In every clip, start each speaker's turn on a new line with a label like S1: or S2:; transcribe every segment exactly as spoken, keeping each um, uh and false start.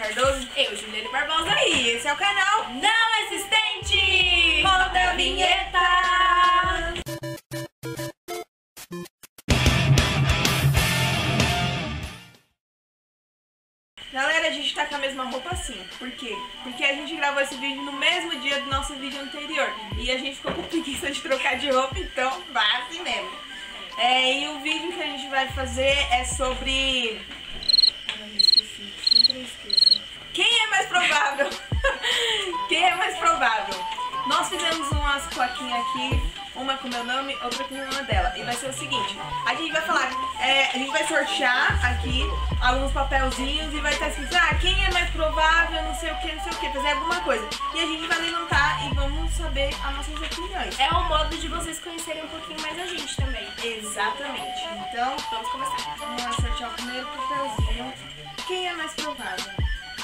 S1: Cardoso.
S2: Eu, Juliane Barbosa.
S1: E esse é o canal
S2: Não Existente! Roda a vinheta!
S1: Galera, a gente tá com a mesma roupa assim. Por quê? Porque a gente gravou esse vídeo no mesmo dia do nosso vídeo anterior. E a gente ficou com preguiça de trocar de roupa, então vai assim mesmo. É, e o vídeo que a gente vai fazer é sobre... Ai, eu esqueci. Sempre eu esqueço. Quem é mais provável? Quem é mais provável? Nós fizemos umas plaquinhas aqui, uma com meu nome, outra com o nome dela. E vai ser o seguinte, a gente vai falar, é, a gente vai sortear aqui alguns papelzinhos e vai estar escrito, ah, quem é mais provável, não sei o que, não sei o que, fazer alguma coisa. E a gente vai levantar e vamos saber as nossas opiniões.
S2: É um modo de vocês conhecerem um pouquinho mais a gente também.
S1: Exatamente. Então,
S2: Vamos começar.
S1: vamos lá sortear o primeiro papelzinho. Quem é mais provável?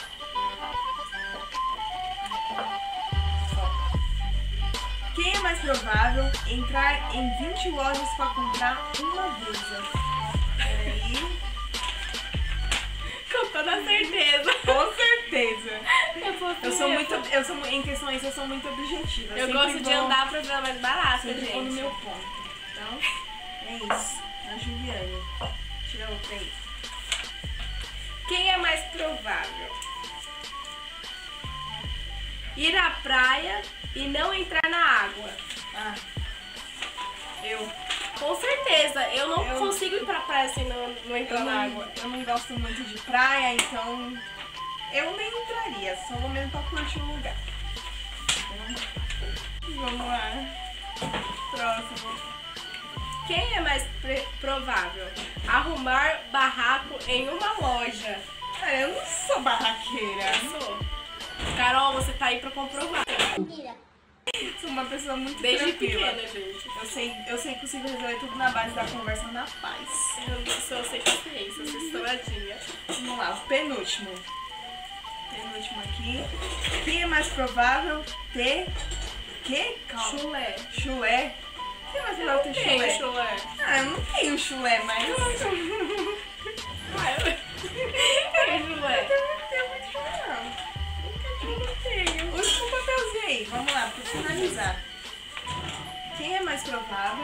S1: Quem é mais provável entrar em vinte lojas para comprar uma blusa? Peraí.
S2: Com toda certeza.
S1: Com certeza.
S2: Eu,
S1: Eu sou muito, eu sou em questões, eu sou muito objetiva.
S2: Eu
S1: sempre
S2: gosto de
S1: vou-
S2: andar pra ver a mais barata,
S1: sempre vou no
S2: gente.
S1: meu ponto. Então, é isso. A Juliane. Tira outra aí.
S2: Quem é mais provável? Ir à praia e não entrar na água.
S1: Ah, eu.
S2: Com certeza, eu não
S1: Eu-
S2: consigo ir pra praia sem não, não entrar
S1: Eu
S2: na
S1: não,
S2: água.
S1: eu não gosto muito de praia, então eu nem entraria, só vou mesmo pra curtir o lugar. Então, vamos lá. Próximo.
S2: Quem é mais pre- provável? Arrumar barraco em uma loja.
S1: Cara, eu não sou barraqueira.
S2: Sou. Carol, você tá aí pra comprovar.
S1: Sou uma pessoa muito
S2: Desde
S1: tranquila.
S2: pequena, gente.
S1: Eu sei, eu sei que consigo resolver tudo na base da conversa na paz.
S2: Eu sou sem paciência, eu sou estouradinha.
S1: Vamos lá, o penúltimo. Penúltimo aqui. Quem é mais provável ter... Que? Calma.
S2: Chulé.
S1: Chulé? Quem é mais provável ter
S2: Tem
S1: chulé?
S2: chulé.
S1: Ah, eu não tenho chulé, mas...
S2: Ah, eu... Tem chulé.
S1: Eu não tenho muito chulé, não. Nunca tenho. Último papelzinho aí. Vamos lá, pra finalizar. Quem é mais provável?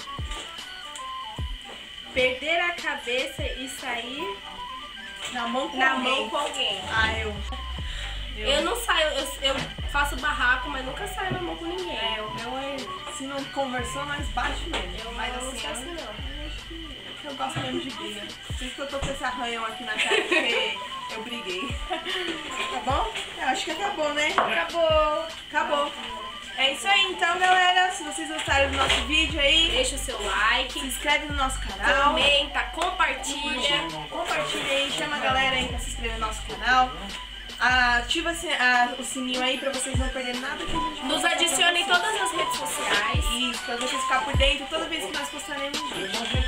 S2: Perder a cabeça e sair
S1: Na mão com
S2: na
S1: alguém.
S2: mão com alguém.
S1: Ah, eu.
S2: Eu não saio, eu, eu faço barraco, mas nunca saio na mão com ninguém.
S1: É, o meu é... Se não conversou, nós bate mesmo.
S2: Eu
S1: mas
S2: não
S1: assim,
S2: sou assim,
S1: eu,
S2: não.
S1: eu acho que eu gosto mesmo de briga. Por isso que eu tô com esse arranhão aqui na cara, porque eu briguei. Tá bom? Eu acho que acabou, né?
S2: Acabou.
S1: Acabou. É isso aí, então, galera. Se vocês gostaram do nosso vídeo aí,
S2: Deixa o seu like,
S1: se inscreve no nosso canal.
S2: comenta, compartilha.
S1: Compartilha aí, chama a galera aí pra se inscrever no nosso canal. Ativa a- o sininho aí pra vocês não perderem nada que a gente
S2: Nos adicione em todas as redes sociais.
S1: Isso, pra vocês ficarem por dentro toda vez que nós postaremos vídeo.